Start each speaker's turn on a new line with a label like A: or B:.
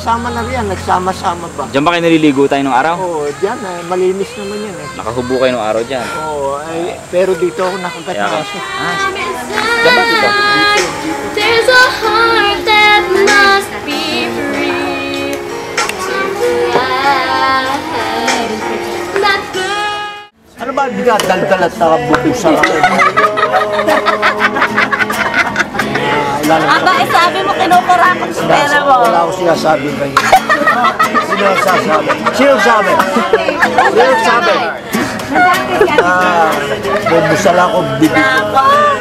A: nagsama-sama na rin yan. Nagsama-sama ba?
B: Diyan ba kayo naliligo tayo nung araw?
A: Oo, dyan malinis naman yan eh.
B: Nakahubo kayo nung araw dyan.
A: Oo, pero dito ako nakagat
B: Kaya
A: na
B: ka.
A: kasi.
B: Diyan ba dito?
C: There's a heart that must be free. That girl.
A: Ano ba dinadaldal at nakabubusan ako?
D: Aba, sabi mo kinukurakot sa pera mo.
A: Wala ako sinasabi ba yun? Sino sasabi? Sino sabi? Sino sabi? Bubusal ako bibig.